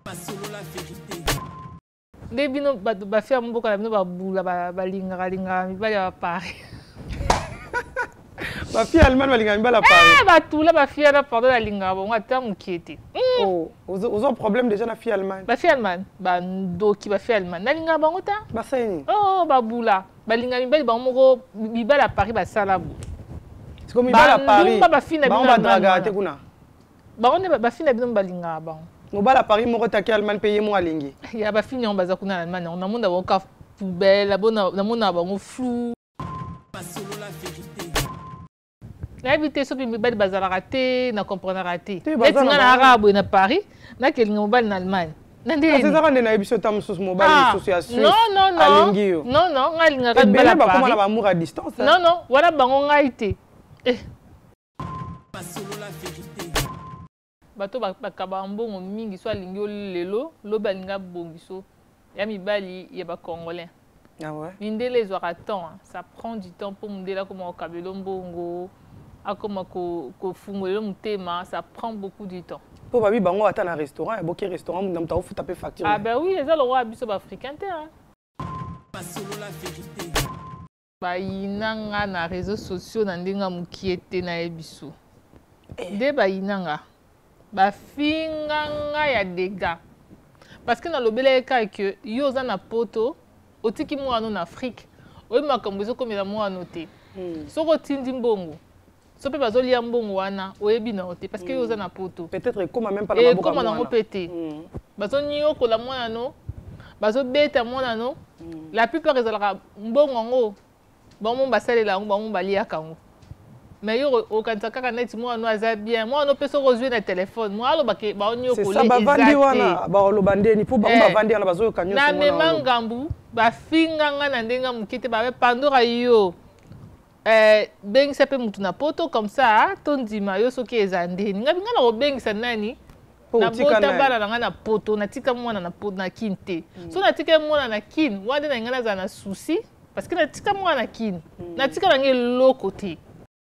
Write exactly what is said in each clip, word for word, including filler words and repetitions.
Debino ba faire mboka na bino ba bula ba balinga linga mibali ba pari. Ba fille allemande balinga mibali ba pari. Eh ba tula ba fille na pardon la linga ba ngata mukiete. Oh, vous avez un problème déjà na fille allemande. Ba fille allemande ba ndoki ba fille allemande na linga ba ngota. Ba seni. Oh ba bula balinga mibali ba moko mibali pari ba sala bu. C'est comme mibali pari. Ba fille na bino ba draga te kuna. Ba on ba fille na bino balinga ba. No bala Paris moko taki Allemagne payer mo alingi. Ya ba fini on baza kuna na Allemagne on a monde ba ka poubelle bona na mona ba ngo flou. La vérité so bi bali bazala raté na comprendre raté. Et tu na arabe na Paris na kelinga mobile na Allemagne. Nande. C'est ça quand na biso tam sus mobile association. Non non non. Alingi. Non non ngalinga ka bala Paris. Comment na amour à distance. Non non, wala bango ngaité. Eh. Bato bakaba mbongo mingi so alingi lelo lo balinga bongiso ya mibali ya ba congolais. Ah ouais. Mindele ezwaka temps, ça prend du temps pour mundela comme au kabelo mbongo akoma ko ko fungolo mutema, ça prend beaucoup de temps. Pour babi bango ata na restaurant et boki restaurant mundam ta ofu taper facture. Ah ben oui, eza le roi biso ba africain te hein. Ba inanga na réseaux sociaux na ndenga mukiete na ebiso. De ba inanga ba finganga ya dégâts parce que dans le belé cas que yo za na poto otiki mo en Afrique oyi makambo zo comme la mo anoté soko tindi mbongo so pe bazoli ya mbongo wana oyebi na oté parce que yo za na poto peut-être comme même pas la boka comme na ngopete bazoni yo ko la mo no bazo beta mo no la plupart ezalaka mbongo ngo ba mo basalela ngo ba mo balia kango. Mais yo au kanisa kaka net moi no aza bien moi no peso ko jouer na téléphone moi alo bake ba onyo ko le exact. C'est ça ba vandi wana ba lo bandeni pour ba ba vandi na bazo kanyo na me mangambu ba finga nga na ndenga mukite ba pandora yo eh bengi sepe mutu na poto comme ça tondima yo soki ezandeni ngabi nga na ko bengi sa nani na bota bala na nga na poto na tika mwana na poto na kinte so na tika mwana na kin wade na nga na za na souci parce que na tika mwana na kin na tika na nge lokote.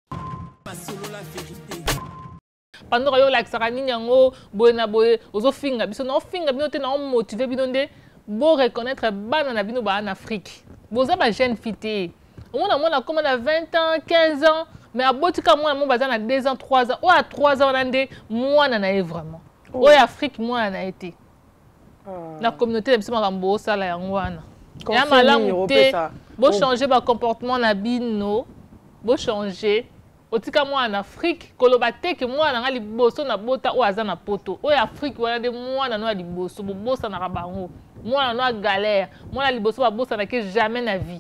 Pendant que la xarani yango boena boye ozo finga biso na finga bino te na motiver bino nde bo reconnaître bana na bino ba en Afrique boza ba jeune fille on a mona comme na vingt ans quinze ans mais abotika mona mo baza na deux ans trois ans ou à trois ans nande mwana na e vraiment o Afrique mwana na été la communauté biso makambo sala yango wana ya malamu te bo changer ba comportement na bino bo changer otika moi en Afrique koloba te que moi na liboso na bota o aza na poto o Afrique wana de moi na no liboso bo bosa na rabango moi na no galère moi na liboso ba bosa na que jamais na vie.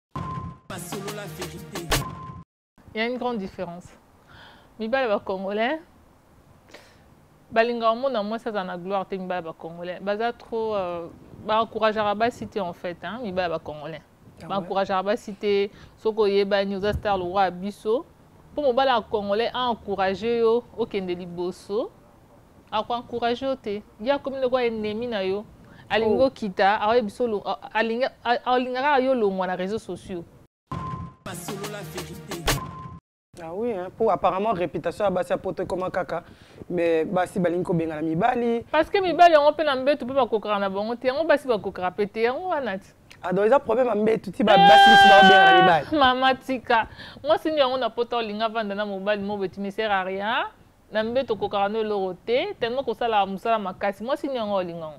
Il y a une grande différence. Mibale ba congolais balinga mo na moi ça na gloire te mibale ba congolais baza trop ba encourager ba cité en fait hein mibale ba congolais ba encourager ba cité soko yeba ni oza star le roi biso. Pour mon bala congolais a encouragé yo okende liboso a ko encourager te ya comme le quoi ennemi na yo alingo kita a biso lo alinga alinga yo lo na réseaux sociaux. Ah oui hein pour apparemment réputation ba sa poto comme kaka mais basi balinko benga na mibali parce que mibali on peut na mbetu pe ba kokra na bango te on basi ba kokra pété on wanati. Ah donc il y a problème à mettre tout ba basi ba bien na mibali. Mama tika moi si on na poto linga vanda na mobile mo beti me sert à rien na mbeto kokra no loroté tellement ko sala musala makasi moi si on linga.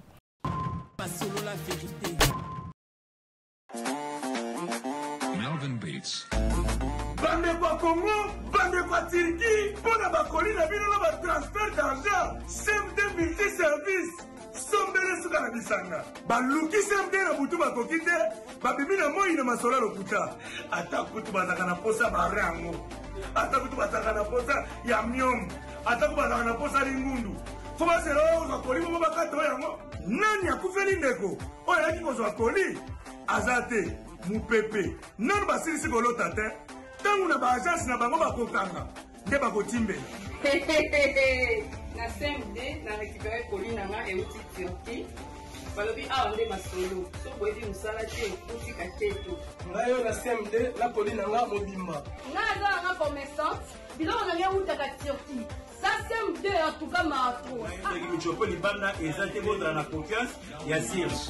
Melvin Beats. Bande kwa Congo, bande kwa Turquie, pour la bakoli na bino na transfert d'argent, C M D multi-service, sombele suka na bisanga. Baluki C M D na butu bakokite, babibi na moi na masola lokuta. Ata kutu bazaka na posa barango. Ata kutu bazaka na posa ya myom. Ata kutu bazaka na posa lingundu. Foma sero bakoli mo bakato yango. Nani akufeli ndeko? Oya yaki ko bakoli. Azate mupepe. Non basilisi kolota te. Tangu na ba agence na bango bakokanga nde bakotimbela na C M D na récupérer colline nga et outil Turquie balobi awa nde masolo so boyebi musala te outil kateto ngayo na C M D na colline nga mobimba nga aza nga commerçante biloko na ngai utaka Turquie ça sem deux en tout cas mato. Michopo libana ezate bondra na confiance ya sirge.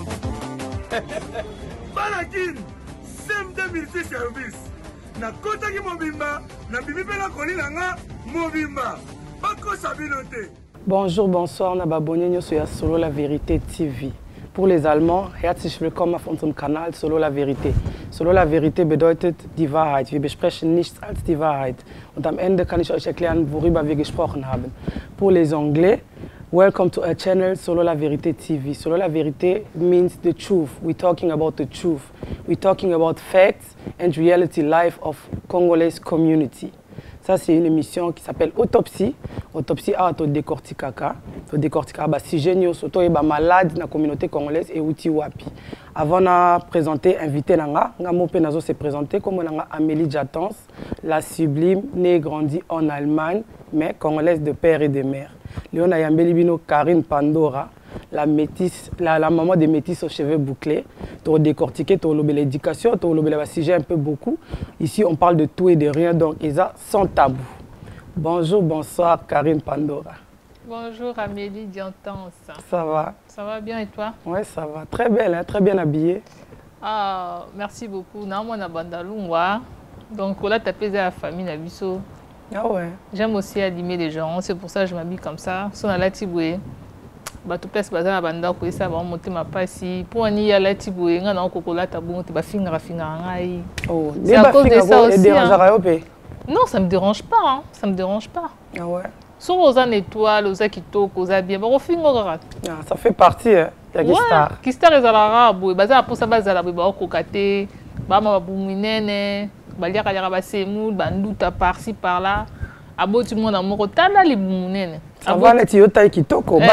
Balakin sem deux multi service. Na kota ki mobimba na bibi pe na kolina nga mobimba. Bako sabinote. Bonjour, bonsoir, na babonye nyoso ya Solo la Vérité T V. Pour les Allemands, herzlich willkommen auf unserem Kanal Solo la Vérité. Solo la Vérité bedeutet die Wahrheit. Wir besprechen nichts als die Wahrheit. Und am Ende kann ich euch erklären, worüber wir gesprochen haben. Pour les Anglais, welcome to our channel Solo la Vérité T V. Solo la Vérité means the truth. We're talking about the truth. We're talking about facts and reality life of Congolese community. Ça, c'est une émission qui s'appelle Autopsie. Autopsie a to décorticaka. To décortica ba sujet nyo soto e ba malade na communauté congolaise et outi wapi. Avant de présenter invité nanga, nga mo pe nazo se présenter comme nanga Amélie Jatans, la sublime née et grandie en Allemagne, mais congolaise de père et de mère. Léona Yambeli bino Karine Pandora, la métisse, la, la maman des métis aux cheveux bouclés. Tu décortiquer, tu as l'éducation, tu as le sujet un peu beaucoup. Ici, on parle de tout et de rien, donc Isa, sans tabou. Bonjour, bonsoir, Karine Pandora. Bonjour, Amélie Jatans. Ça va? Ça va bien et toi? Oui, ça va. Très belle, hein? Très bien habillée. Ah, merci beaucoup. Non, moi, na bandalungwa. Donc, là, tu as pesé la famille, na biso. Ah ouais. J'aime aussi animer les gens, c'est pour ça que je m'habille comme ça. Si on a la tiboué. Bah tout place bazana banda ko isa ba monter ma pasi pour ani ya la tiboué nga na kokola tabou te ba finga finga ngai. Oh, c'est à cause de ça aussi. Hein. Non, ça me dérange pas hein. Ça me dérange pas. Ah ouais. Sur aux an étoiles, aux akito, aux bien, ba finga garat. Ah, ça fait partie hein. Ya Kistar. Ouais, Kistar ezalaka boy, bazana pour ça bazala ba kokate, ba ma buminene, ba liaka liaka ba semou, ba nduta par-ci par-là. Abo tu mon amour tala li bumunene. Avant la taille qui toque, mais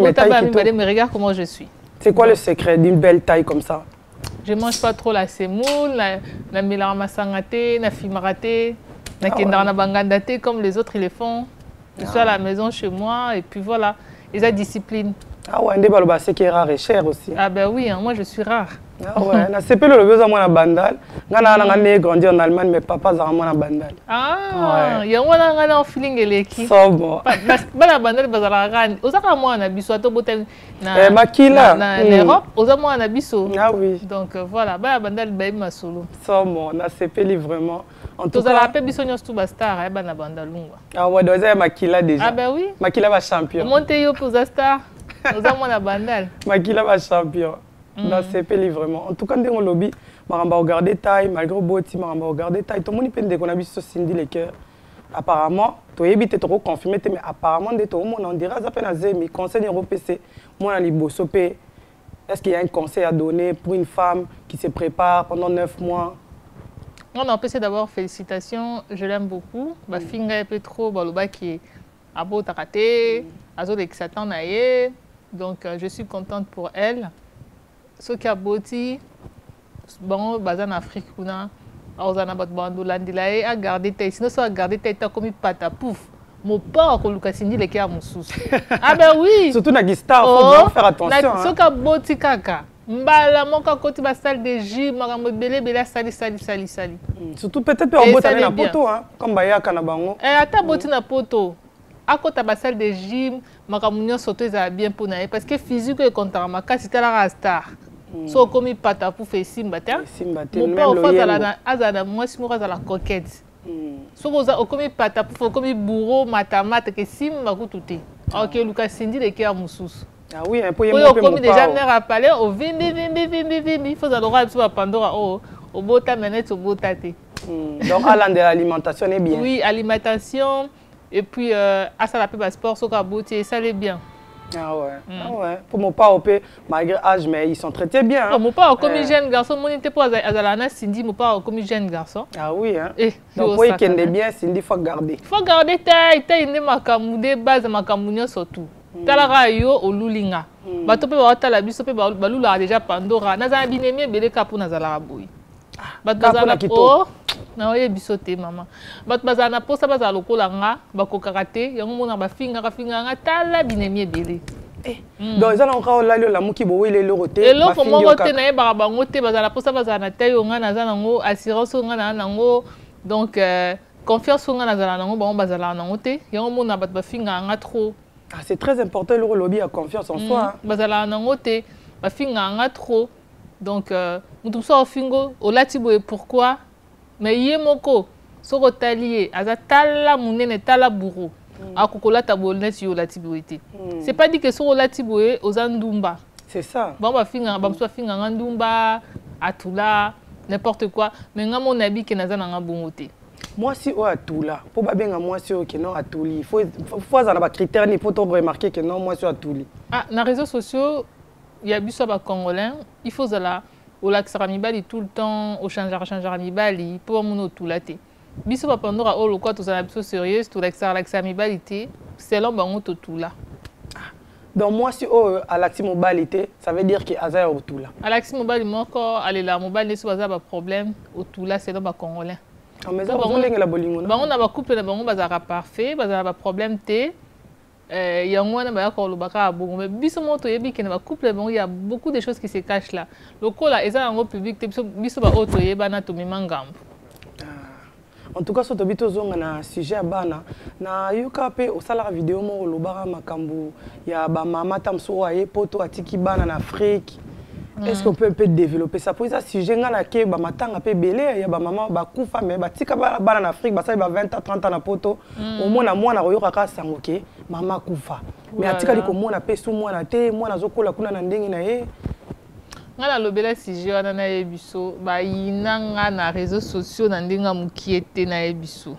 regarde comment je suis. C'est quoi le secret d'une belle taille comme ça? Je mange pas trop la semoule, la la mélange sangate, la fimarate, la kendana bangandate comme les autres ils le font. Je suis à la maison chez moi et puis voilà, ils ont discipline. Ah ouais, ndeba c'est qui est rare et cher aussi. Ah ben oui, hein, moi je suis rare. Ah ouais, na C P le besoin moi na bandal. Ngana na ngane grandi en Allemagne mais papa za moi na bandal. Ah, ya wana ngana en feeling eleki. So bon. Ba la bandal bazala rani. Ozaka moi na biso to botel na. Eh makila. Na Europe, oza moi na biso. Ah oui. Donc voilà, ba la bandal ba ma solo. So bon, na C P li vraiment. En tout cas, la paix biso nyos tout bastar, eh ba na bandalungwa. Ah ouais, doza makila déjà. Ah ben oui. Makila va champion. Monte yo pour star. Oza moi na bandal. Makila va champion. Na C P li vraiment. En tout cas, ndenge lobby, maramba regarder taille malgré boti, maramba regarder taille. Tout le monde pende qu'on a vu ce Cindy les cœurs. Apparemment, tu es évité trop confirmé mais apparemment de tout le monde on dira ça peine à zéro mais conseil européen moi na liboso pe. Est-ce qu'il y a un conseil à donner pour une femme qui se prépare pendant neuf mois? Non, non, P C d'abord félicitations, je l'aime beaucoup. Ma fille est un peu trop baloba qui est à beau taraté, à zone qui s'attend à y. Donc je suis contente pour elle. Ce qui a beauté, bon, basé en Afrique, on a un bando landilae à garder tête. Sinon, ça a gardé tête comme une pâte à pouf. Mon père, quand Lucas Cindy, les cas à mon sous. Ah ben oui. Surtout na Gistar, faut bien faire attention. Ce qui a beauté kaka. Mbala mon kakoti ba salle de gym, marambo belé belé sali sali sali sali. Surtout peut-être en beauté na poto hein, comme baya kana bango. Eh ata beauté na poto. À côté de la salle de gym, je suis bien pour nous. Parce que physique et contre ma casse, c'était la star. So comme il pata pour faire simbata. Simbata. Mon père au fait à la azana moi si moi à la coquette. So vous comme il pata pour faire comme il bourreau matamate que simba tout tout. OK Lucas Cindy les qui a moussous. Ah oui, un peu il m'a comme déjà ne rappelé au vindi vindi vindi vindi il faut alors sur Pandora oh au bota menette au bota té. Donc à l'alimentation est bien. Oui, alimentation. Et puis, euh, à ça, la paix sport, ça va beauté, ça l'est bien. Ah ouais, mm. ah ouais. Pour mon père, malgré l'âge, mais ils sont traités bien. Hein. Mon père, comme un jeune garçon, mon était pas à Zalana, Cindy, mon père, comme un jeune garçon. Ah oui, hein. Et, donc, pour qu'il ait bien, Cindy, il faut garder. Il faut garder, taille, taille, il ma camoudé, base, ma camoudé surtout. Talara yo, au lulinga. Bato pe ba tala biso pe ba lula déjà Pandora. Naza binemie belé kapu nazala boy. Bato bazana po. Na oye bisote maman. Bato bazana po sa bazala lokola nga, bako karate, yango mona ba finga ka finga nga tala binemie belé. Donc ça encore là la muki bo wele le roté. Et l'autre mo roté na e ba bango te bazala po sa bazana tayo nga naza nango assurance nga na nango. Donc confiance on a zala nango bango bazala nango te yango mona bat ba finga nga trop. Ah, c'est très important le lobby a confiance en soi. Hein. Bazala nango te ba finga nga trop. Donc euh mutu so fingo olati boye pourquoi mais yé moko soko talié azatala munene tala bourreau akokola tabolnet yo lati boye te. C'est pas dit que soko lati boye ozandumba. C'est ça. Bon ba finga ba so finga ngandumba atula n'importe quoi mais nga mon habit que naza nga bongo te. Moi si o atula pour ba benga moi si o que non atuli il faut faut ça na ba critères ni faut remarquer que non moi si atuli. Ah na réseaux sociaux il y a biso ba congolais il faut zala au lac Saramibali tout le temps au changer changer Mibali pour mon otula te. Biso ba pandora o lokwa to zala biso sérieuse to lac Saramibali te selon bango totula. Donc moi si oh Alaxi Mobilité, ça veut dire que Aza au tout là. Alaxi Mobile moko allez la mobile c'est pas problème au tout là c'est dans ba congolais. Ah mais ça on lenga la bolingo. Ba on a ba couple na bango bazara parfait, bazara ba problème té. Euh yango na ba ko lo baka bon mais biso moto yebi que na ba couple bango il y a beaucoup de choses qui se cachent là. Le kola eza yango public té biso biso ba auto yeba na to mimangambo. En tout cas, sur le zonga na sujet à bana na yuka pe osala vidéo mo lobara makambu ya ba mama tamso aye poto atiki bana na Afrique. Est-ce qu'on peut un peu développer ça pour ça sujet ngana ke ba matanga pe belé ya ba mama ba kufa mais ba tika bana na Afrique ba sa ba vingt à trente ans na poto au moins na mwana royoka ka sango ke mama kufa mais atika liko mwana pe su mwana te mwana zokola kuna na ndenge na ye. Ngala lobela sujet wana na yebiso ba yinanga na réseaux sociaux na ndenga mukiete na yebiso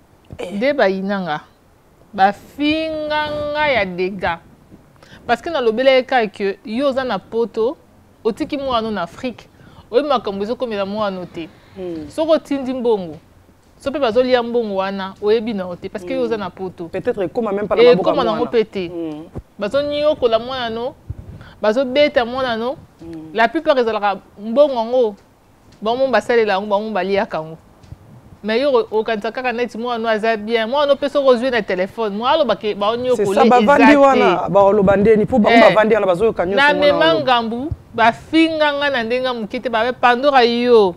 de ba yinanga ba finganga ya dega parce que na lobela ka que yo za na poto otiki mwana na Afrique oyi makambo zo komela mwana te soko tindi mbongo so pe bazoli ya mbongo wana oyebi na ote parce que yo za na poto peut-être comme même pas na maboka mwana et comme na pete bazoni yo kola mwana no bazo beta mwana no la plupart ezalaka mbongo ngo bango basalela ngo bango baliaka ngo mais yo okanisa kaka neti mwana no aza bien mwana no peso kozwe na téléphone mwana alo bake baonyo koler exact c'est ça bavandi wana ba lobande ni pour bango bavandi wana bazo kanyo na mema ngambu bafinganga na ndenga mukite ba pandora yo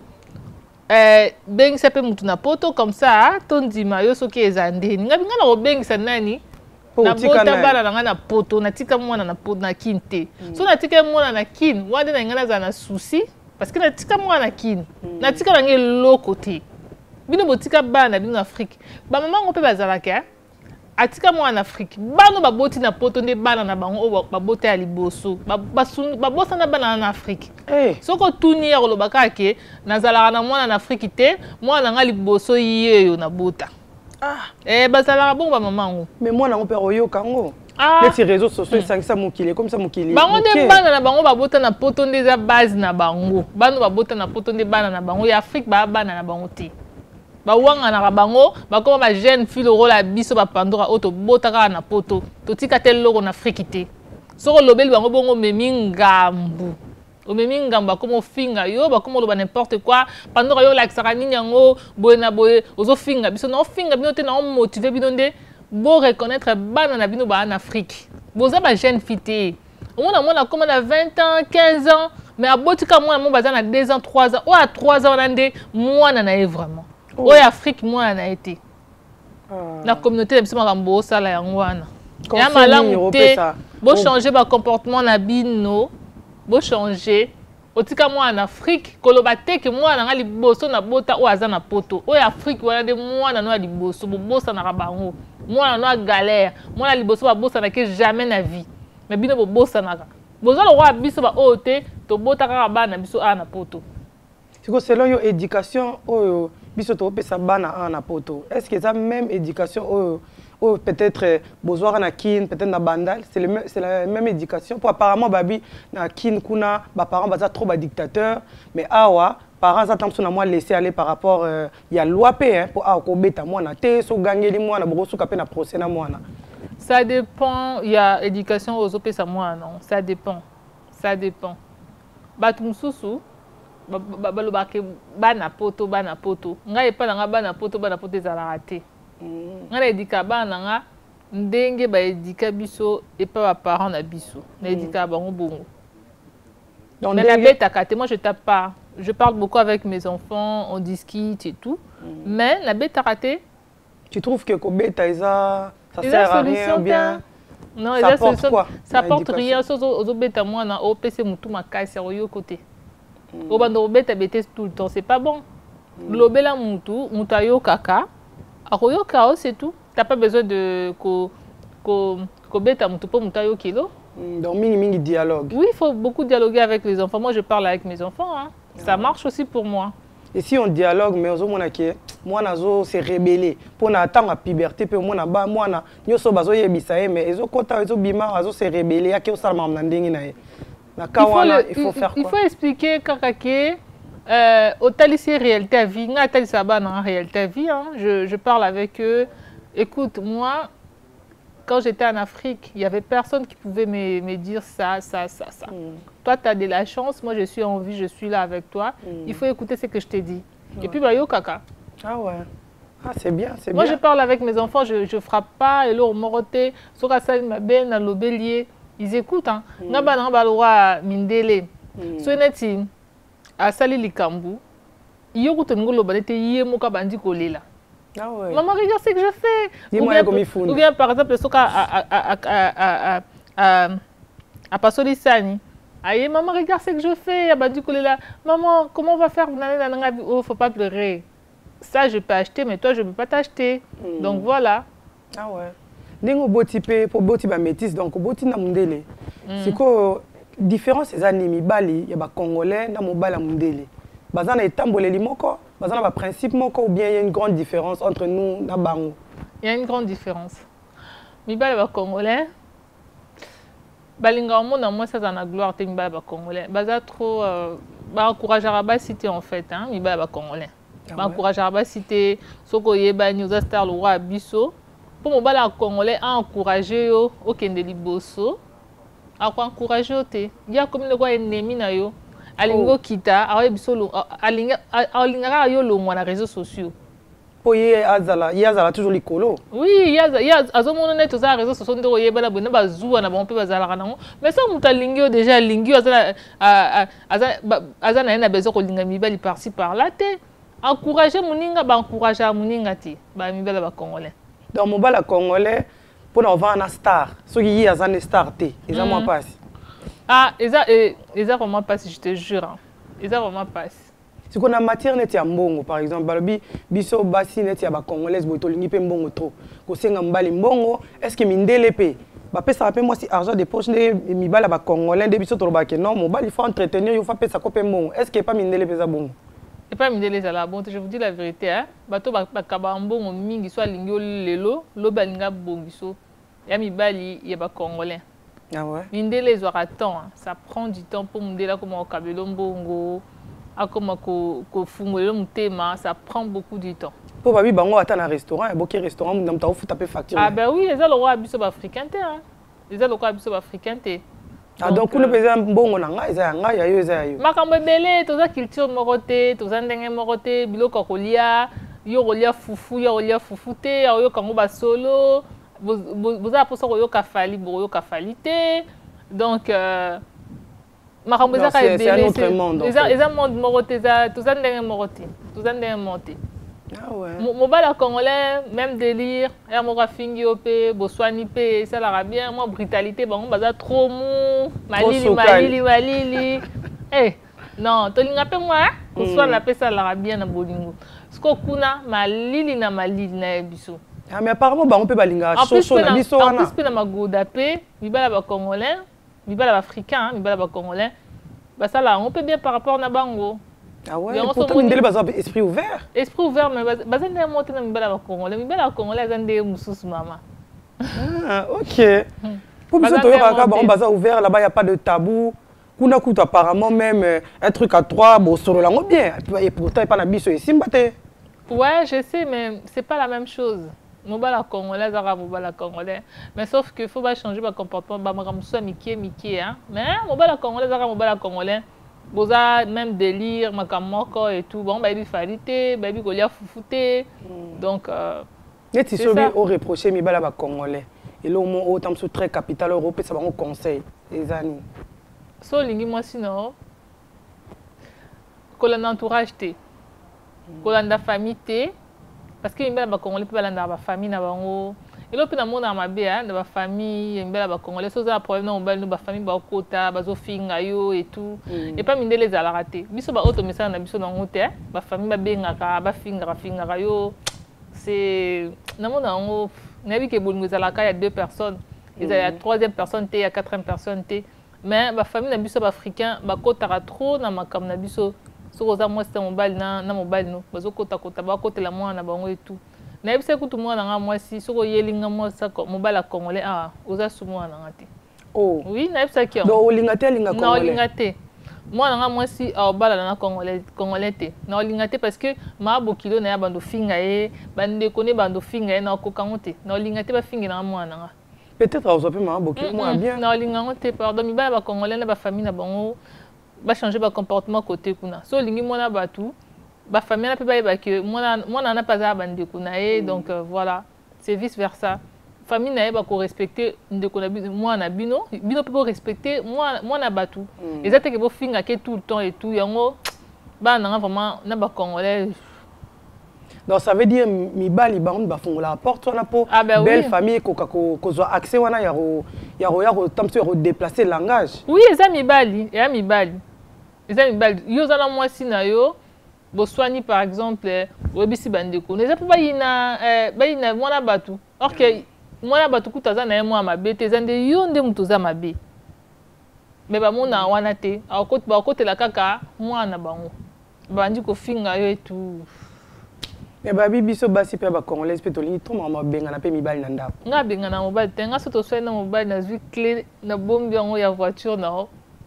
eh bengisa pe mutu na poto comme ça tondima yo soki ezandeni ngabi ngana ko bengisa nani na bota bana na na poto na tika mwana na poto na kinte so na tika mwana na kin wade na ngana za na souci parce que na tika mwana na kin na tika na ngelo côté bino botika bana bino Afrique ba mama ngo pe bazalaka atika mwana na Afrique bano baboti na poto nde bana na bango o babota ya liboso ba bosa na bana na Afrique soko tuni ya lobaka ke nazalaka na mwana na Afrique te mwana nga liboso yeyo na bota. Ah, eh bazala bon ba maman. Mais moi na on peut oyoka ngo. Ah, les réseaux sociaux cinq ça mukile comme ça mukile. Bango de bana na bango ba bota na poto ndeza base na bango. Bano ba bota na poto nde bana na bango ya Afrique ba bana na bango te. Ba wanga na bango ba comme ba jeune fille le rôle la biso ba pandora auto bota ka na poto. To tika tel loko na Afrique te. Soko lobeli bango bongo memingambu. O memingamba comme finga yo ba comme loba n'importe quoi pendant yo like sarani nyango boye na boye ozo finga biso na finga bino te na motiver bino nde bo reconnaître bana na bino ba en Afrique boza ba jeune fille on a mona comme na vingt ans quinze ans mais abotika mwana mo baza na deux ans trois ans ou à trois ans nande mwana na e vraiment o ya Afrique mwana na été la communauté biso makambo sala yango wana ya malamu te bo changer ba comportement na bino bo changer otika moi en Afrique koloba te que moi na liboso na bota o aza na poto o Afrique wana de moi na no liboso bo bosa na bango moi na no galère moi na liboso ba bosa na ke jamais na vie mais bino bo bosa na boza lo wa biso ba o te to bota ka bana biso a na poto siko selon yo éducation o biso to pesa bana a na poto est-ce que ça même éducation o ou peut-être besoin na kin peut-être na bandal c'est le c'est la même éducation pour apparemment babi na kin kuna ba parents baza trop ba dictateur mais awa parents attendent sur moi laisser aller par rapport il y a loi p hein pour a ko beta mwana te so gangeli mwana boko suka pe na procès na mwana ça dépend il y a éducation aux opé ça moi non ça dépend ça dépend batu mususu ba ba lo ba ke bana poto bana poto ngai pa na bana poto bana poto ezala raté. Ngana edika bana nga ndenge ba edika biso et pas ba parents na biso na edika bango bongo. Donc na beta kate moi je tape pas. Je parle beaucoup avec mes enfants, on discute et tout. Mais na beta kate Tu trouves que Kobeta, ça ne sert à rien ou bien non, ça apporte quoi? Ça apporte rien. Aux bêta, moi, on a O P C Moutou Makai, c'est au côté. Au bando bêta, bêta tout le temps, c'est pas bon. L'obéla Moutou, Moutayo Kaka, Aroyo Kao, c'est tout. T'as pas besoin de Kobeta Moutou pour Moutayo Kilo. Donc, mini mini dialogue. Oui, il faut beaucoup dialoguer avec les enfants. Moi, je parle avec mes enfants. Hein. Ça marche aussi pour moi. Et si on dialogue, mais on a que moi nazo se rebeller pour na attendre la puberté pe moi na ba moi na nyoso bazo yebisa mais ezo kota ezo bima azo se rebeller ya ke osala mam na ndenge na ye. Na kawana il faut faire quoi? Il faut expliquer kakake euh au talisser réalité à vie, na talisa ba na réalité à vie hein. Je je parle avec eux. Écoute, moi quand j'étais en Afrique, il y avait personne qui pouvait me, me dire ça, ça, ça, ça. Mm. Toi, tu as de la chance, moi je suis en vie, je suis là avec toi. Mm. Il faut écouter ce que je t'ai dit. Ouais. Et puis, bah, yo kaka. Ah ouais. Ah, c'est bien, c'est bien. Moi, je parle avec mes enfants, je ne frappe pas. Et là, au moroté, sur la salle, ma belle, dans le bélier, ils écoutent. Hein. N'a pas de loi mindele. So neti, à Sali Likambu, il y a un ngolo balete yé moka bandi kolela. Ah ouais. Maman, regarde ce que je fais. Dis-moi comme il faut. Ou bien, par exemple, ce cas à, à, à, à, à, à, à Pasoli Sani. Aïe, maman, regarde ce que je fais. Maman, comment on va faire? Oh, il ne faut pas pleurer. Ça, je peux acheter, mais toi, je ne peux pas t'acheter. Mm. Donc, voilà. Ah ouais. Nengo botipe pour botiba métis, donc botina mundele. C'est que différence ces animes bali, il y a des Congolais, na mobala mundele. Bazana etambole limoko. Par principe, ou bien il y a une grande différence entre nous et Bango? Il y a une grande différence. Mibala ba Congolais, balinga mo na moi ça dans la gloire te mibala ba Congolais. Baza trop ba encourager à ba cité en fait hein, mibala ba Congolais. Ba encourager à ba cité soko yeba ni oza star le roi biso. Pour mobala Congolais a encourager yo au kende liboso. A ko encourager te. Il y a comme le roi ennemi na yo. Alingo kita, awa bisolo, alinga, alinga yo lo mwa na réseaux sociaux. Po ye azala, ye azala toujours likolo. Oui, ye azala, ye azomono net oza réseaux sociaux ndeko ye bana bana bazuwa na bon pe bazala kana. Mais ça muta lingio déjà lingio azala azala azala na bezo ko linga mibali par-ci par-là te. Encourager muninga ba encourager muninga ti, ba mibala ba Congolais. Donc mobala Congolais pour na vendre star, so ki ye azana star te, eza moi passe. Ah, ils ont vraiment passé, je te jure. Ils ont vraiment passé. Si on a matière net ya mbongo par exemple, balobi biso basi net ya ba congolaise botolingi pe mbongo trop. Ko senga mbali mbongo, est-ce que mindele pe ba pesa pe moi si argent de poche ne mibala ba congolais de biso toroba ke non, mobali il faut entretenir, il faut pesa ko pe mbongo. Est-ce que pas mindele pe za bongo? Et pas mindele za la bonne, je vous dis la vérité hein. Bato ba kaba mbongo mingi soit lingio lelo, lo balinga bongiso. Ya mibali ya ba congolais. Ah ouais. Mindele zoara temps, hein. Ça prend du temps pour mindela comme au kabelo mbongo, a comme ko ko fungolo mutema, ça prend beaucoup de temps. Pour babi bango ata na restaurant, et beaucoup restaurant nous n'amta ofu taper facture. Ah ben oui, les a le roi biso africain té hein. Les a le roi biso africain té. Ah donc kuna pesa mbongo na nga eza nga ya yo eza yo. Makambo belé, toza culture moroté, toza ndenge moroté, biloko kolia, yo kolia fufu, yo kolia fufu té, yo kango ba solo. Vous vous avez posé au kafali, au kafalité, donc c'est un autre monde. Ils ont ils ont monde moroté, tous ont des moroté, tous ont des montés. Ah ouais. Mon bal congolais, même délire, et mon rafingi opé, boswani pé, ça la bien, moi brutalité, bon baza trop mou, malili malili malili. Eh non, to linga pe moi, boswani la pe ça la bien na bolingo. Sko kuna malili na malili na biso. Ah mais apparemment bah on peut balinga chocho na biso wana. En plus pe na magoda pe, mibala ba congolais, mibala ba africain, mibala ba congolais. Bah ça là, on peut bien par rapport na bango. Ah ouais, pourtant mindele baza esprit ouvert. Esprit ouvert mais baza ndé monter na mibala ba congolais, mibala ba congolais zande mususu mama. Ah OK. Pour biso to yoka ba baza ouvert là-bas il y a pas de tabou. Kuna kuta apparemment même un truc à trois bon solo lango bien et pourtant pas na biso ici mbate. Ouais, je sais mais c'est pas la même chose. Mobala congolais, zara mobala congolais. Mais sauf que faut pas changer mon comportement. Bah moi comme ça miké miké hein. Mais mobala congolais, zara mobala congolais. Boza même délire, makamoko et tout. Bon bah il fallait, bah il golia foufouté. Donc. Mais tu sais au reprocher mibala ba congolais. Et là au moins autant sur très capital européen ça va on conseil les amis. So lingi moi sinon. Kolanda entourage té. Kolanda famille té. parce que mibali bakongolais mpe balandaka bafamille na bango elo mpe namona mabe na bafamille mibali bakongolais so oza na problème na mobali no bafamille bakota bazofinga yo et tout et pas mindele ezalaka te biso baoyo tomesana na biso nango te bafamille babengaka bafingaka fingaka yo c'est namona yango nayebi ke bolingo ezalaka ya deux personnes ezala ya troisième personne te ya quatrième personne te mais bafamille na biso baafricain bakotaka trop na makambo na biso soki oza mwasi ta mobali na mobali no bazokotakota bakotela mwana na bango etu nayebisa kutu mwana nanga mwasi soki oyelinga mwasi mobali ya congolais awa oza su mwana nanga te oui nayebisaki yango donc olinga te alinga congolais naolinga te mwana nanga mwasi aobalana na congolais te naolinga te parce que maabokilo na ya bando finga ye bandeko ne bando finga ye naokoka ngo te naolinga te bafingela mwana nanga peut-être ozwa mpe maabokilo mwa bien naolinga ngo te pardon mibala bacongolais na bafamille na bango bachanger bacomportement côté kuna so olingi mwana bato bafamille na mpe bayebaki mwana na mpe azala bandeko na ye donc voilà c'est vice versa famille na ye bakorespecte ndeko na bino mwana bino bino mpe borespecte mwana bato eza teke bofingake tout le temps et tout yango bana nanga vraiment na bacongolais. Donc ça veut dire mibali bango bafungola porte wana po belle famille koka kozwa accès wana ya ro ya ro ya ro tamso ya ro déplacer langage. Oui, eza mibali, eza mibali. Eza mibali. Yo za na mwasi na yo boswani par exemple webisi bandeko. Eza po bayina eh bayina mwana batu. Or que mwana batu kutaza na ye mwa mabe te zande yo nde mutu za mabe. Mais ba mona wana te akot ba kotela kaka mwana bango. Bandi ko finga yo et tout. Mais babi biso basi pe ba congolais pe tolingi to mama benga na pe mibali na ndako. Nga benga na mobile tenga so to soina mobile na zwi clé na bombi yango ya voiture na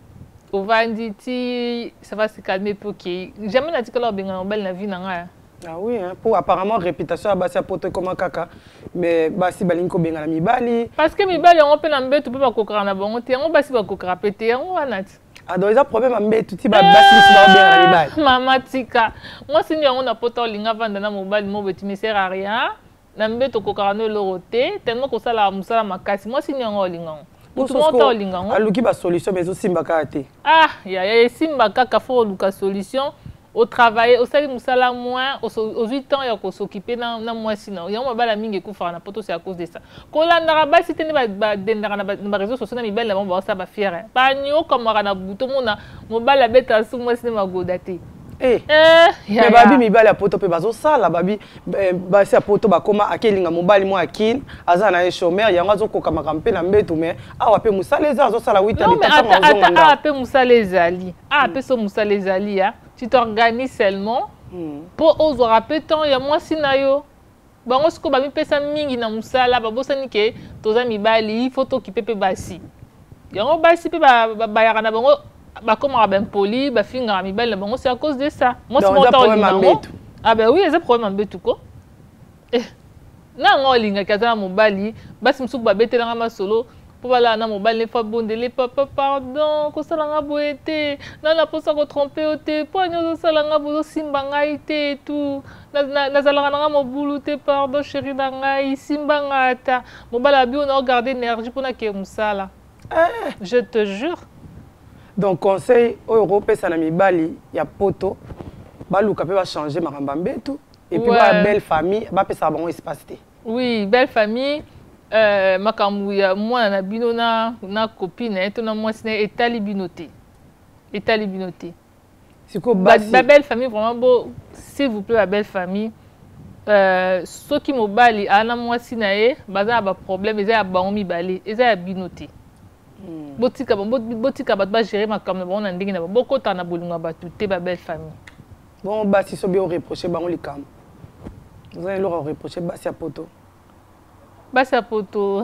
o vandi ti ça va se calmer pour que jamais na tikala benga mobile na vie na nga. Ah oui hein pour apparemment réputation basi apote comme kaka mais basi balingi ko benga na mibali parce que mibali yango pe na mbeto pe ba kokara na bango te yango basi ba kokara pété yango wana ti. Ah donc il y a un problème avec tout type de basi qui va bien à l'ibal. Maman tika. Moi si nous on a pas tant linga vendre na mobile mo beti me sert à rien. Na mbeto kokarano loroté tellement ko sala musala makasi. Moi si nous on linga. Tout le monde on linga. Aluki ba solution mais aussi mbaka te. Ah, ya ya simbaka ka fo luka solution. Au travail, au salaire musala moins, aux huit ans, il y a qu'on s'occuper dans dans moi sinon. Il y a un bala mingi kufara na poto c'est à cause de ça. Quand la naraba si t'es ba ba dendara na na réseaux sociaux na mi belle na bon ça va fier. Pas nyo comme na buto mona mo bala beta su moi cinéma godate. Eh. Mais babi mi bala poto pe bazo sala babi ba si poto ba koma akelinga mobali mo akine azana e chômeur yango azokoka makampe na mbeto mais awa pe musala eza azo sala huit ans de temps en temps. Non mais a pe musala ezali. A pe so musala ezali ya. Tu t'organises seulement pour oser rappeler tant ya moi sinayo bango siko ba mi pesa mingi na musala ba bosani ke toza mibali faut t'occuper pe basi yango basi pe ba ba ya na bango ba koma ba poli ba finga mibali na bango c'est à cause de ça moi c'est mon temps. Ah ben oui c'est problème en betu ko eh na ngolinga kaza mobali basi msuku ba betela nga solo. Voilà, na mobile les fois bondele papa pardon ko salanga boete na na posa ko tromper ote po nyozo salanga bozo simbanga ite tout na na zalanga nga mobulu te pardon chérie na ngai simbanga ata mobile abi on a gardé énergie pour na ke musala eh je te jure. Donc conseil européen ça na mibali ya poto baluka pe ba changer makamba mbetu et puis ba belle famille ba pesa bango espace te. Oui, belle famille. Euh, makambu ya mwana na bino na na copine to na mwasi na etali binoté etali binoté siko basi ba belle famille vraiment beau s'il vous plaît la belle famille euh soki mobali ana mwasi na ye baza ba problème eza ya bango mibale eza ya binoté botika ba botika ba ba gérer makambu ba na ndenge na ba bokota na bolinga ba tuté ba belle famille bon basi so bien reprocher bango likam vous allez leur reprocher basi a poto. Basi poto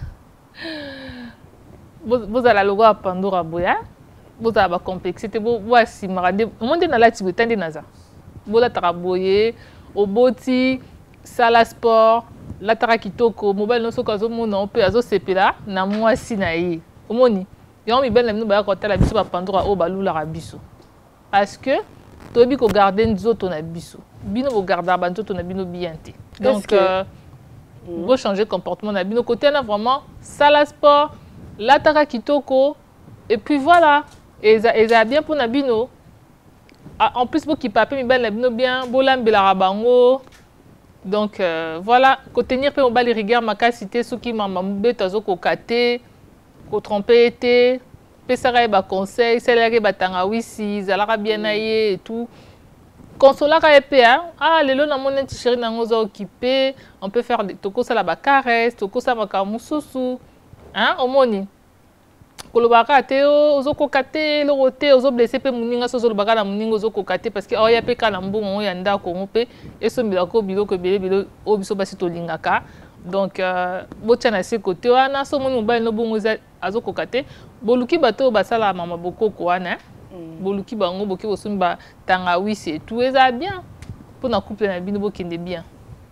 vous allez le voir Pandora boya vous avez la complexité vous voici marade monde na la tibetande naza bola taraboye oboti sala sport la tara kitoko mobile no sokazo mona on peut azo sepela na mwasi na ye omoni yo mi belle na ba ko tala biso ba Pandora o balula ra biso parce que tobi ko garder nzoto na biso bino ko garder ba nzoto na bino bien te donc euh, il faut changer comportement na bino côté là vraiment sala sport la taka kitoko et puis voilà et ça et ça bien pour na bino en plus pour qui pape mi belle na bino bien bolambela rabango Donc euh, voilà, tenir pe mobali rigueur makasité ceux qui m'a mbeta zo ko kate, ko tromper été, pe sara ba conseil, celle ba tanga wisi, zalaka bien aye et tout. Consola ka epé ah lelo na mon petit chéri nango zo occupé, on peut faire toko sala ba caresse, toko sala makamususu. Hein, omoni. Kolobaka te ozo kokate le roté ozo blessé pe muninga so zo baka na muninga ozo kokate parce que oya pe kala mbongo ya ndako mope et so bilako biloko bele bele obiso basi to lingaka. Donc euh botia na se côté wana so moni mobile no bongo azo kokate boluki bato basala mama bokoko wana boluki bango boki bosumi ba tanga wisi et tout eza bien pour na couple na bino bokende bien.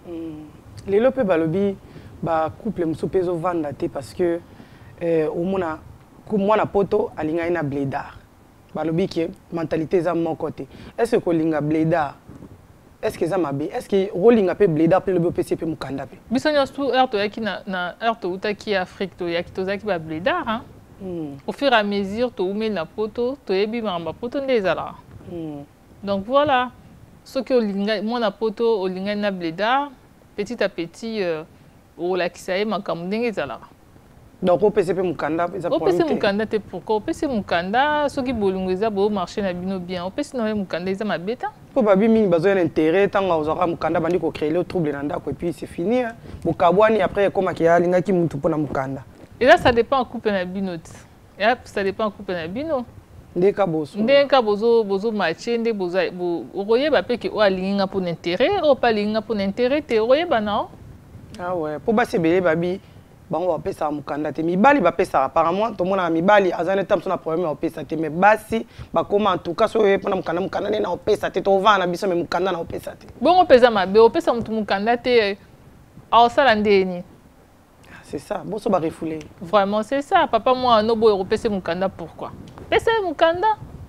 Lelo pe balobi ba couple musope zo vanda te parce que euh omona moi na poto alinga ina blédard balobi ki mentalité za mon côté est-ce que linga blédard est-ce que ça mabe est-ce que rolinga pe blédard pe le pe pe mukanda pe bisonya stu erto yaki na na erto utaki Afrique to yaki to zaki ba blédard hein mm. Au fur et à mesure to ume na poto to yebi mamba poto ndezala mm. Donc voilà ce que olinga moi na poto olinga na blédard petit à petit euh, o la kisaye makamu ndezala. Donc, au P C P Mukanda, au P C P Mukanda, c'est pourquoi au P C P Mukanda, ceux qui bolungent ça, bon marché na bino bien. Au P C P Mukanda, ça m'a bêta. Pour babi mini besoin d'intérêt, tant que vous aurez Mukanda, bandi ko créer le trouble nanda et puis c'est fini. Mukabwani après comme qu'il y a linga qui mutu pona Mukanda. Et là ça dépend en couple na bino. Et là ça dépend en couple na bino. Ndeka boso. Ndeka bozo bozo marché, ndé bozo bo royer ba pe ki o linga pour l'intérêt, o pas linga pour l'intérêt, te royer ba non. Ah ouais, pour ba sebele babi bango bapesa mukanda te mibali bapesa apparemment to mona mibali azane tam sona problème opesa te mais basi bakoma en tout cas so pona mukanda mukanda na opesa te to vana biso me mukanda na opesa te bongo pesa mabe opesa mutu mukanda te a sala ndeni. C'est ça boso ba refoulé vraiment c'est ça papa moi no boy opesa mukanda pourquoi pesa mukanda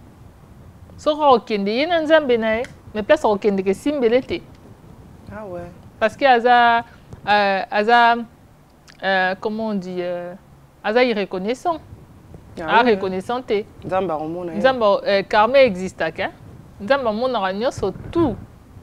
so ra okende yena nzambe na e mais place okende ke simbele te. Ah ouais parce que aza euh, aza Euh, comment on dit euh, aza irreconnaissant ah, ah oui, reconnaissant te nzamba omona nzamba euh, karma existe hein nzamba mona ranyoso tout.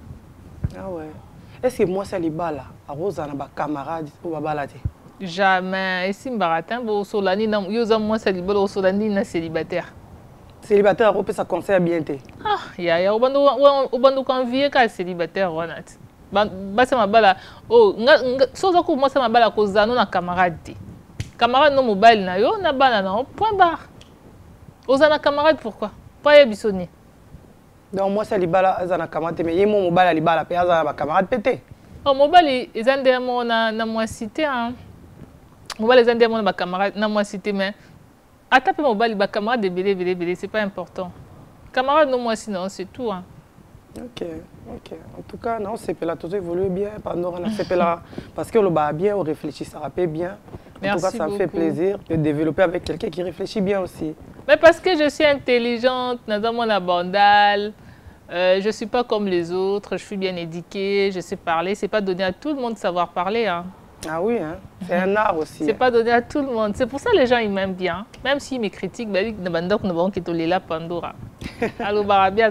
Ah ouais est-ce que moi ça libala aroza na ba camarades ou babala te jamais ici mbaratin bo solani na yoza moi ça libala solani na célibataire célibataire ko pesa conseil bien te ah ya ya obando obando convier ka célibataire ronat basa mabala oh nga soza ko mwasa mabala ko zano na camarade camarade no mobile na yo na bana na point barre ozana camarade pourquoi pas ya bisoni donc moi ça libala azana camarade mais yemo mobile libala pe azana ba camarade pété oh mobile ezande mo na na moi cité hein mobile ezande mo na ba camarade na moi cité mais atape mobile ba camarade belé belé belé c'est pas important camarade no moi sinon c'est tout hein. Ok, ok. En tout cas, non, c'est là, tout évolue bien. Pendant on a fait là, parce que le bas bien, on réfléchit, ça rappelle bien. En Merci tout cas, ça me fait plaisir de développer avec quelqu'un qui réfléchit bien aussi. Mais parce que je suis intelligente, dans mon abandal, euh, je ne suis pas comme les autres, je suis bien éduquée, je sais parler. C'est pas donné à tout le monde de savoir parler. Hein. Ah oui, hein? C'est un art aussi. C'est hein. Pas donné à tout le monde. C'est pour ça que les gens ils m'aiment bien. Même s'ils me critiquent, bah, nous avons qui là Pandora. Alors,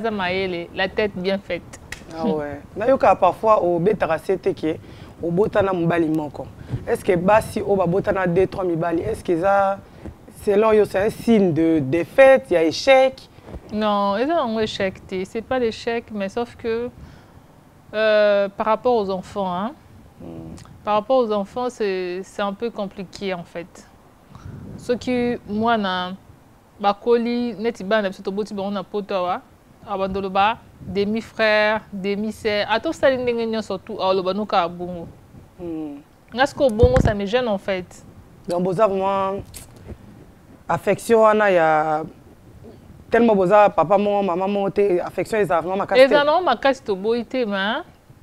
la tête bien faite. Ah ouais. Nayoka parfois au betaracete qui est au botana mbali moko. Est-ce que basi au botana deux trois mibali, est-ce que ça selon yo c'est un signe de défaite, il y a échec? Non, c'est un échec. C'est pas l'échec, mais sauf que euh, par rapport aux enfants, hein. Hmm. Par rapport aux enfants, c'est un peu compliqué en fait. Ce qui, moi, na bakoli, neti ba na biso boti ba on a potawa, abandolo ba demi-frère, demi-sœur, à tout ça ndenge nyo surtout a lo banuka bongo. Hmm. Ngasko bongo ça me gêne en fait. Donc boza vraiment affection ana ya tellement boza papa mon maman mon te affection eza vraiment makasi. Eza non makasi to boité mais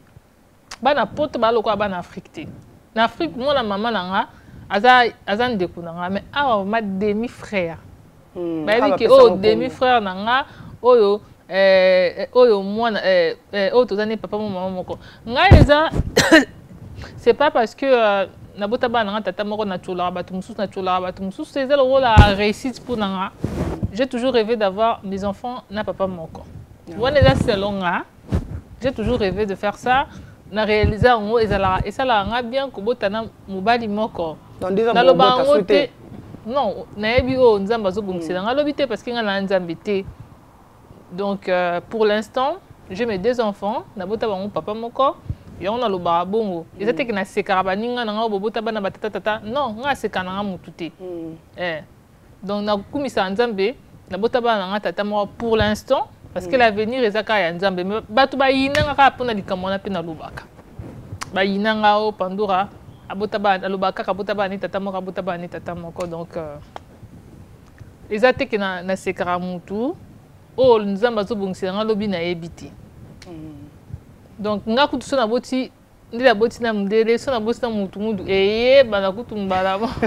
bana poto ba lokwa bana Afrique te. Na Afrique moi la maman nanga aza aza ndeko nanga mais awa ma demi-frère. Hmm. Ba bi ke oh demi-frère nanga oyo eh oyo mwana eh oyo tozane papa mon maman moko. Nga eza c'est pas parce que euh, na bota ba nanga tata moko na tchola ba tumusu na tchola ba tumusu c'est le rôle à réussite pour nanga. J'ai toujours rêvé d'avoir mes enfants na papa moko. Wana eza selon nga. J'ai toujours rêvé de faire ça. na réaliser ngo ezala esala nga bien ko botana mobali moko donc déjà na loba ngo te non na yebi o nzamba zo bongsela nga lobi te parce que nga na nzambe te donc euh, pour l'instant j'ai mes deux enfants na bota bango papa moko yango na loba bongo eza te ke na sekara baninga na nga bobota bana batata tata non nga sekana nga mutu te eh donc na kumisa nzambe na bota bana nga tata moko pour l'instant parce que l'avenir ezaka ya nzambe mais bato bayinanga ka pona likamona pe na lobaka bayinanga o pandora abota ba alobaka ka bota ba ni tata moko abota ba ni tata moko donc euh, eza te ke na na sekara mutu o nzamba zo bongisa nga lobi na ebiti donc nga kutu so na boti ndila boti na mdele so na boti na mutu mudu eye bana kutu mbala mo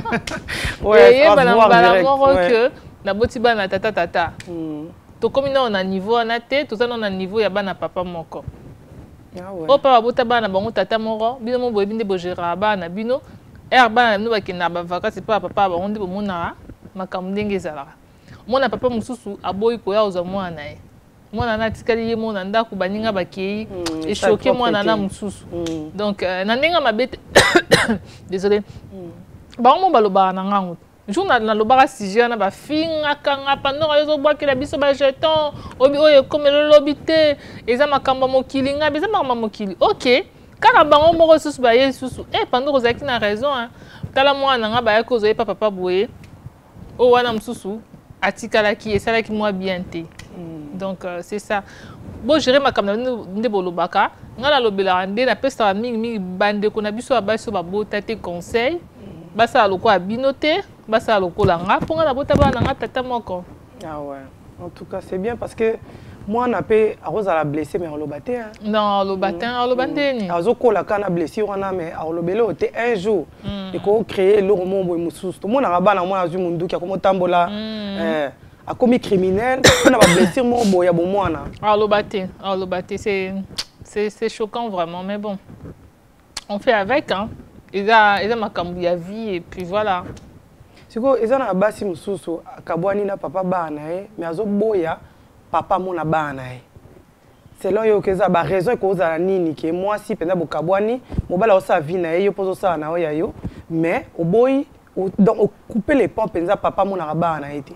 eye bana mbala mo que na boti bana tata tata to komi na na niveau na te to na na niveau ya bana papa moko ah ouais o papa bota bana bango tata moko bino mo boye binde bo gera bana bino er bana no ba kina ba vacances pa papa bango ndi bo mona makambo ndenge ezalaka mona papa mususu aboyi ko ya oza mwana ye mwana na tikali ye mona ndako baninga bakei et choqué mwana na mususu donc na ndenge mabete désolé bango baloba na ngango jour na na lobaka sujet na ba finga kanga pandora yozo bwakela biso ba jeton obi oyo komelo lobi te eza makambo mokili nga beza makambo mokili OK kaka bango moko susu ba yesusu eh pandora ozaki na raison hein tala mwana nga ba yako zoye papa papa boye o wana mususu atikala ki esala ki moi bien te donc euh, c'est ça bo gérer makambo nde bolobaka nga na lobela nde na pesta mingi mingi bande ko na biso ba biso ba bota te conseil basa loko abinote basa loko langa ponga na bota bana nga tata moko ah ouais en tout cas c'est bien parce que moi na pe aroza la blessé mais olobaté hein non olobaté olobandeni azo kola kana blessé wana mais olobelo te un jour et ko créer le roman boy mususu to mona bana moi azu mundu ki akomo tambola eh akomi criminel na ba blessure mo boya bo mwana olobaté olobaté c'est c'est c'est choquant vraiment mais bon on fait avec hein ils a ils a makambu ya vie et puis voilà siko ezana basi mususu akabwani na papa bana eh mais azo boya papa mona bana eh selon yo keza ba raison ko za nini ke moi si penda bokabwani mobala osa vie na yo pozo sa na oya yo mais oboyi donc couper les ponts penza papa mona bana ete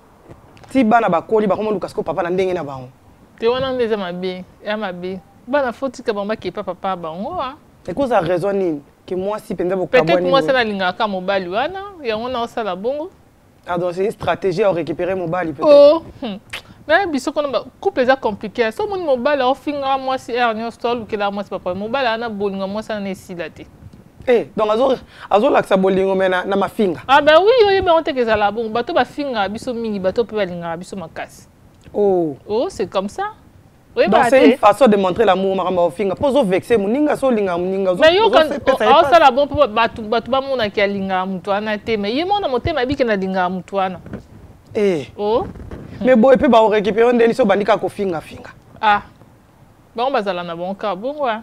ti bana bakoli bakoma luka siko papa na ndenge na bango te wana ndeza mabe ya mabe bana foti ka bamba ke papa papa bango ah c'est cause à raison nini que moi si penza bokabwani peut-être moi ça la linga ka mobali wana ya wana osala bongo ah donc c'est une stratégie à récupérer mobali peut-être oh mais biso kono ba couple za compliqué so mon mobile au finga moi si ernion stall que la moi c'est papa mobile ana bolinga moi ça na esila te eh donc azo azo laksa bolingo mena na mafinga ah ben oui oui ben on te que ça la bon bato ba finga biso mingi bato pe balinga biso makasi oh oh c'est comme ça oui donc c'est une façon de montrer l'amour maramba au finga pozo vexer muninga so linga muninga zo mais yo quand oh ça la bon bato bato ba mona ki alinga mutu ana te mais yemo na motema bike na linga mutu ana eh oh mais bon et puis ba récupérer ndeni so bandika ko finga finga ah bon bazala na bon ka bon wa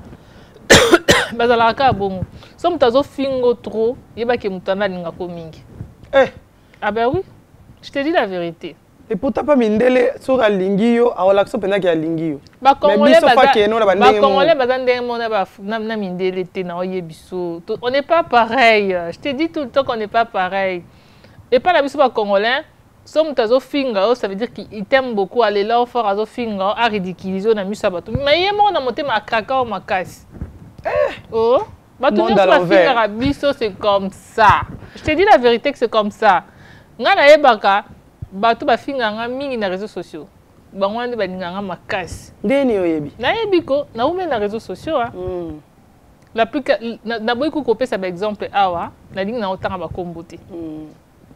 bazala ka bon so mutazo fingo trop yeba ke mutana linga ko mingi eh ah ben oui je te dis la vérité et pourtant pas mindele so ka lingio awala so penda ki lingio ba congolais ba ba congolais bazande mona ba na mindele te na oyebiso on n'est pas pareil je te dis tout le temps qu'on n'est pas pareil et pas la biso ba congolais so mutazo finga ça veut dire qu'il t'aime beaucoup aller là au fort azo finga a ridiculiser na misa bato mais yemo na motema akaka o makasi eh oh bato nyonso ba finga biso c'est comme ça je te dis la vérité que c'est comme ça nga na yebaka bato ba finga nga mingi na réseaux sociaux bango ande balinga nga makasi ndeni oyebi na yebiko na ume na réseaux sociaux ah mm. la plus na, na boyi ko kopesa ba exemple awa na lingi na otanga ba kombote mm.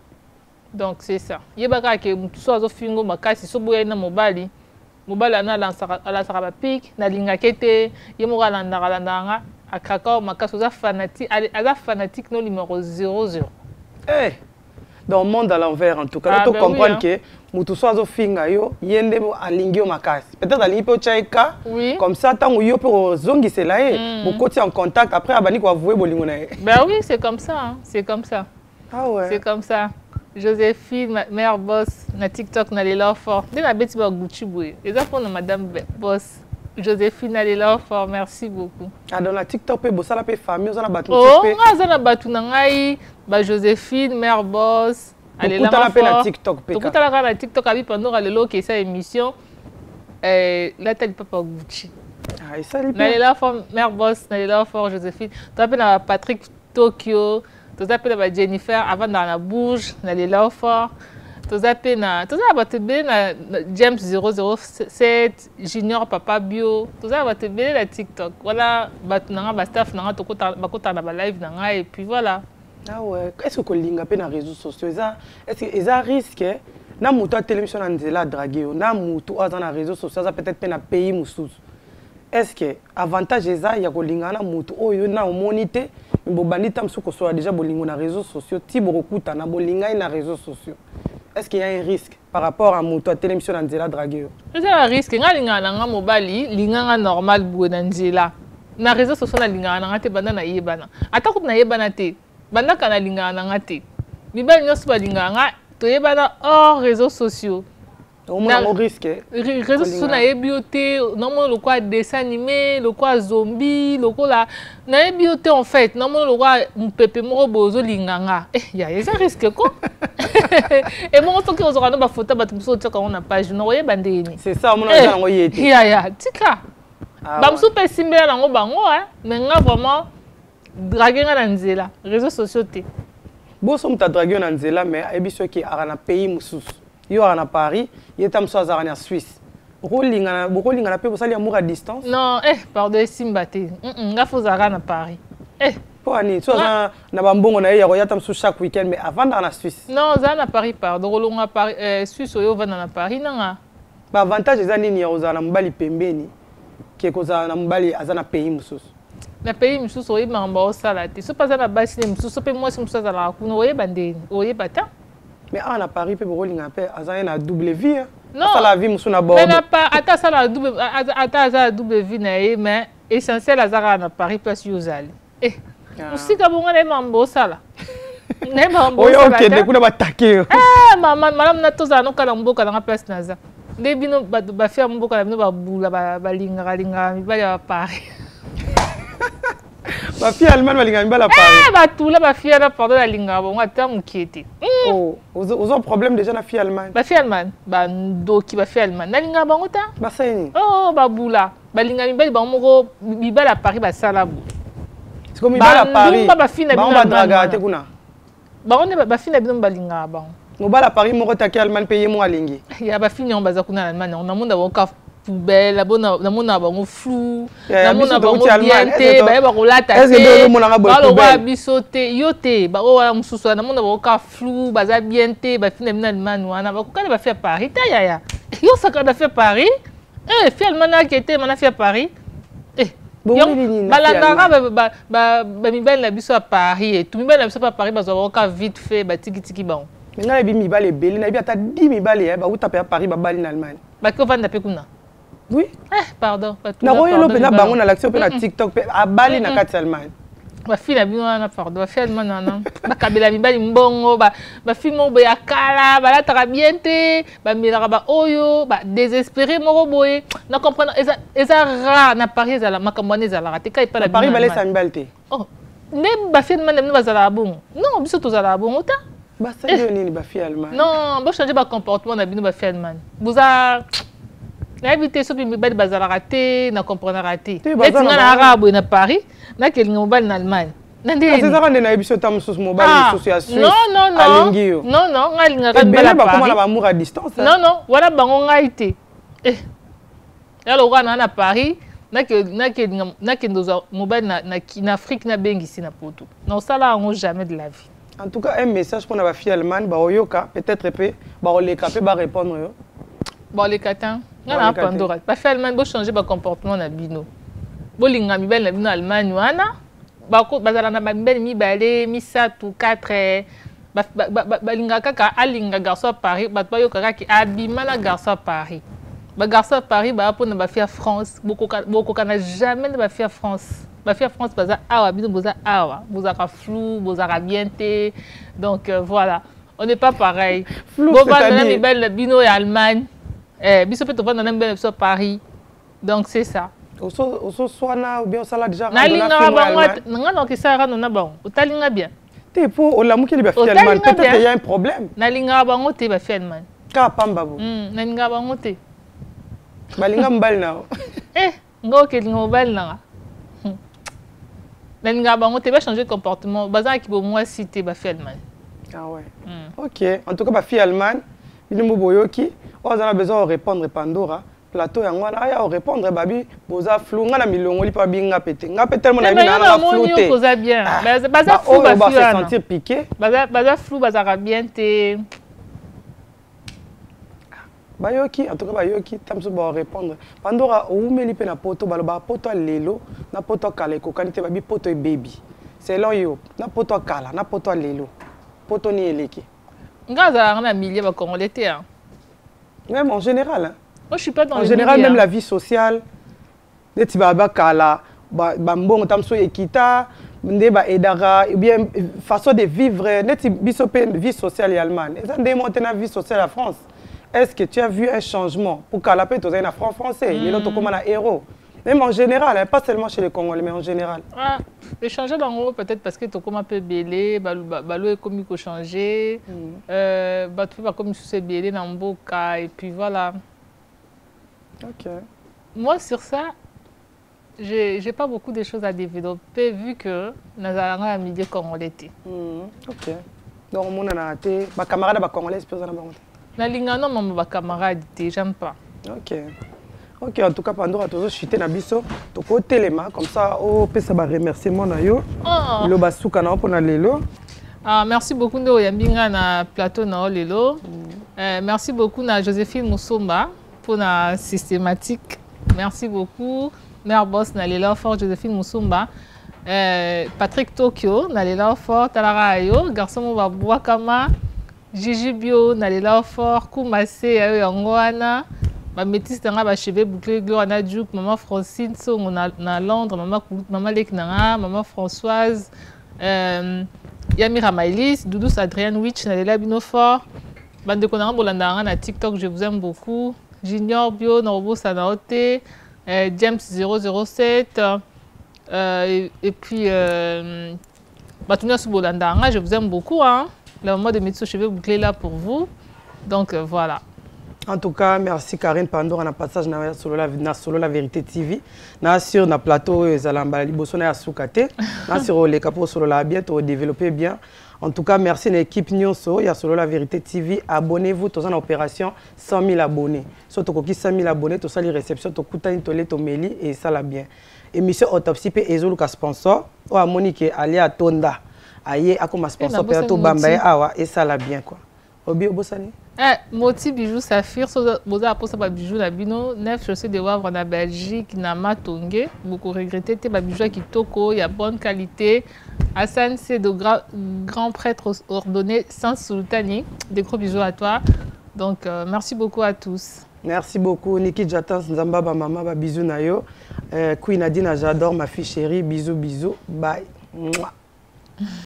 donc c'est ça yebaka ke mutu so azo fingo makasi so boya na mobali mobali ana lansaka ala saka ba pic na linga kete yemo ala ndaka ndanga akaka makasi za fanatique ala fanatique no numéro zéro zéro eh dans le monde à l'envers en tout cas ah, tu ben comprends oui, hein. Que mutu so azo finga yo yende alingi o makasi peut-être alingi pe chaika oui. Comme ça tant yo pe zongisela e beaucoup ti en contact après abani ko avouer bolingo na e ben oui c'est comme ça hein. C'est comme ça ah ouais c'est comme ça Joséphine, ma mère boss, na TikTok, na les love fort. Dès la bête, tu vas Gucci boué. Les enfants de Madame Boss. Joséphine Nalela fort, merci beaucoup. Ah, dans la TikTok, vous avez la famille, vous avez la oh, vous avez battu nangai, ba Joséphine, mère boss, Nalela fort. La TikTok, vous avez la TikTok, abi pendant le lot qui cette émission, euh, là t'as pas pas Gucci. Ah, et ça, Nalela fort, mère boss, Nalela fort, Joséphine. Tu appelles Patrick Tokyo, tu appelles Jennifer avant dans la bouche, Nalela fort. Tu appelles na James zéro zéro sept, Junior Papa Bio, tu appelles la TikTok. Voilà, tu as un staff, tu as un live, et puis voilà. Ah ouais, est-ce que tu as un réseau social? Est-ce qu'il y a un risque? Na mutu a télévision na dragué, na mutu a dans réseau social, peut-être na pays mususu. Est-ce que avantage eza ya kolinga na mutu oyo na omonité, mais bobandi tam suko so déjà bolingo na réseaux sociaux, ti bokuta na bolinga na réseaux sociaux. Est-ce qu'il y a un risque par rapport à mutu a télévision na dragué? Il y a un risque, nga linga na mobali, linga normal bu na nzela. Na réseaux sociaux na linga na te banda na yebana. Ata ko na yebana te, banda kana linga na te. Mibali nyonso ba linga nga to yebana hors réseaux sociaux. On a un risque. Les réseaux sociaux na bioté, normalement le quoi dessin animé, le quoi zombie, le quoi là, na bioté en fait, normalement le quoi mpépé moro bozo linganga. Eh, il y a un risque quoi. Et moi on sent que on aura nos photos, bah tout ça quand on a page, non voyez bandeni. C'est ça, on a envoyé. Il y a, il y a, tika. Bah m'sou pe simbela na ngo bango hein, mais nga vraiment draguer na nzela, réseaux sociaux té. Bo som ta draguer na nzela mais ebiso ki arana pays mususu. Yo à Paris, il est en Suisse. Beaucoup de people sont amour à distance. Non, eh, pardon, Simbate. Il faut à Paris. Eh. Pour Annie, tu as un bon na ya chaque week-end, mais avant dans la Suisse. Non, ça à Paris, pardon. Rolong à Paris, Suisse ou va dans Paris, non. Bah avantage les années ni aux ana mbali pembeni, qui est cause ana mbali azana pays musus. Na pays musus oye mamba au salati. So pas na basi ni musus, so pe moi si musus ala kuno oye bande, oye bata. Mais à Paris, peut rolling un peu, à la double vie. Non, ça la vie, monsieur na bord. Mais n'a pas, attends ça la double, attends ça la double vie nae, mais essentiel à Zara na Paris parce que uzali. Eh, aussi quand on est mambo ça là. Ne mambo ça là. Oui, ok, de quoi attaquer. Ah, maman, madame na toza no kala mboka na place naza. Debino ba ba faire mboka na bino ba bula ba ba linga linga mi ba ya Paris. Ma fille allemande va linga mbala Paris. Eh ba tout là ba fille là pardon la linga bon ata mukete. Oh, vous avez un problème déjà na fille allemande. Ba fille allemande, ba ndo ki ba fille allemande. Na linga bango ta? Ba seni. Oh ba bula. Ba linga mbali ba moko bibala Paris ba sala bu. C'est comme bibala Paris. Ba ba fille na bino ba draga te kuna. Ba on ba fille na bino ba linga ba. No bala Paris moko ta ki allemande payer mo alingi. Ya ba fille on baza kuna allemande. On a monde ba ka poubelle, la bonne la mona ba mo flou, la mona ba mo bienté, ba ba rolata. Est-ce que mona ba poubelle? Ba lo bisoté, yoté, ba o wala mususu na mona ba ka flou, ba za bienté, ba fina mina allemande wana ba ko kana ba faire Paris ta ya ya. Yo ça quand a fait Paris? Eh, finalement qui était mana fait Paris? Eh, ba la ngara ba ba ba ba mi belle na biso à Paris et tout mi belle na biso à Paris ba zo ka vite fait ba tiki tiki ba. Nga bi mi bale belé na bi ata dix mi bale ba uta pe Paris ba bali na Allemagne. Ba ko vanda pe kuna. Oui. Eh, pardon. Na royo lo pena bango na l'action pe na TikTok pe a bali na kati Allemagne. Ba fille na bino na pardon, ba fille Allemagne na. Ba kabela mibali mbongo ba ba fille mo boya kala, ba la taka bienté, ba milaka ba oyo, ba désespéré moko boye. Na comprendre eza eza rare na Paris za la makamone za la te kai pa la Paris balé sa mibalté. Oh. Ne ba fille Allemagne ba za la bon. Non, biso to za la bon ota. Ba sa yo nini ba fille Allemagne. Non, ba changer ba comportement na bino ba fille Allemagne. Buza na éviter so bi bali bazala raté na comprendre raté et tu na arabe na Paris na kelinga mobile na Allemagne na ndé c'est ça quand na émission tam sus mobile association non non non non non nga linga ka bala ba comment na amour à distance non non wala bango ngaité eh alors wana na Paris na ke na ke na ke ndoza mobile na na Afrique na bengi si na poto non ça là on jamais de la vie. En tout cas un message pour na fille allemande ba oyoka peut-être pe ba o le capé ba répondre yo bon les katans ngana pandora ba fait Allemagne bo changer ba comportement na bino bo linga mi belle na bino Allemagne wana ba ko bazala na ba belle mi balé mi satu quatre ba ba linga kaka alinga garçon à Paris ba ba yo kaka ki abima na garçon à Paris ba garçon à Paris ba pour na ba faire France beaucoup beaucoup kana jamais na ba faire France ba faire France baza awa bino boza awa boza ka flou boza ka bienté donc euh, voilà on n'est pas pareil bo ba na mi belle na bino et Allemagne. Eh, biso pe to vanda na mbele biso Paris. Donc c'est ça. Oso soana ou bien osala déjà na linga bango nga no kisara no na bango utalinga bien te pour olamuki li ba fi allemand peut-être il y a un problème na linga bango te ba fi allemand ka pamba bo mm na linga bango te ba linga mbali na eh ngo ke linga mbali na na linga bango te ba changer de comportement bazan ki bo moi cité ba fi allemand ah ouais mm. OK en tout cas ba fi allemand bilimbo boyoki on a besoin de répondre Pandora plateau yango wana aya répondre babi boza flou nga na milongo li pa binga pété nga pété tellement na bina na flouté poza bien baza flou ba se sentir piqué baza baza flou baza bien te bayoki en tout cas bayoki tamso ba répondre Pandora oumeli pe na poto baloba poto lelo na poto kala ko kanité babi poto e baby selon yo na poto kala na poto lelo poto ni eleki nga za na milieu ba congolais te hein même en général hein. Moi, je suis pas dans en le général, milieu, même hein. la vie sociale, des tibaba kala, bambon tamso ekita, ndeba edara, ou bien façon de vivre, net bisopen vie sociale allemande. Et ça démonte la vie sociale en France. Est-ce que tu as vu un changement pour kala peut être en franc français, les autres comme un héros. Même en général, pas seulement chez les Congolais, mais en général. Ah, le changer dans le peut-être parce que tu as un peu belé, balo est comme il faut changer, euh, tu vas comme se belé dans le boca et puis voilà. Ok. Moi, sur ça, je n'ai pas beaucoup de choses à développer vu que nous avons un milieu congolais. Ok. Donc, on a été. Ma camarade congolais, c'est pas ça. Na lingano ma camarade, j'aime pas. Ok. Ok, en tout cas, Pandora, tu as chuté na biso, tu as téléma, comme ça, on peut se remercier mon ayo. Le basuka na pour na lelo. Ah, merci beaucoup de Yambinga na plateau na lelo. Merci beaucoup na Joséphine Moussomba. Pour la systématique. Merci beaucoup. Mère Boss, Nalela Fort, Joséphine Moussumba. Euh, Patrick Tokyo, Nalela Fort, Talarayo, Garçon Mouabouakama, Gigi Bio, Nalela Fort, Koumase, Yangoana, ma métisse dans ma cheveux bouclés, Glorana Djouk, Maman Francine, Song, na Londres, Maman Maman Leknara, Maman Françoise, euh, Yamira Maïlis, Doudous Adrienne Witch, Nalela Binofort, Bande de Konara Bolandara, na TikTok, je vous aime beaucoup. Junior Bio, Norbo Sanaote, euh, James zéro zéro sept, euh, et, et puis euh, Batounia Soubolandanga, je vous aime beaucoup. Hein. Le moment de mettre cheveux bouclés là pour vous. Donc euh, voilà. En tout cas, merci Karine Pandora na passage na solo la na solo la vérité T V. Na sur na plateau Zalamba liboso na Soukate. Na sur les capos solo la bien to développer bien. En tout cas, merci à l'équipe Nyonso, il y a solo la vérité T V. Abonnez-vous, tous en opération cent mille abonnés. Surtout qu'on cent mille abonnés, tout ça les réceptions, tout coûte tolé, tout meli et ça la bien. Émission Autopsie et Ezoluka sponsor. Ou à Monique Alia Tonda. Aïe, à comme sponsor pour tout Bambaye Awa et ça la bien quoi. Obi Obosani. Eh, Moti bijou Saphir, boza aposa ba bijou na bino, neuf chaussées de Wavre na Belgique, na Matongé. Beaucoup regretté, te ba bijou qui toko, il y a bonne qualité. Hassan, c'est de gra grands prêtres ordonnés sans sultani. Des gros bisous à toi. Donc, euh, merci beaucoup à tous. Merci beaucoup. Niki Jatans, Nzamba, ba maman, ba bisous na yo. Euh, Queen Nadine, j'adore ma fille chérie. Bisous, bisous. Bye. Mouah.